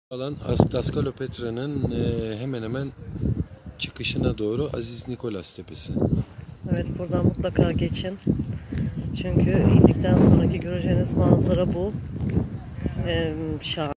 Alan Daskalopetra'nın hemen hemen çıkışına doğru Aziz Nikolas Tepesi. Evet, buradan mutlaka geçin. Çünkü indikten sonraki göreceğiniz manzara bu. Şahane.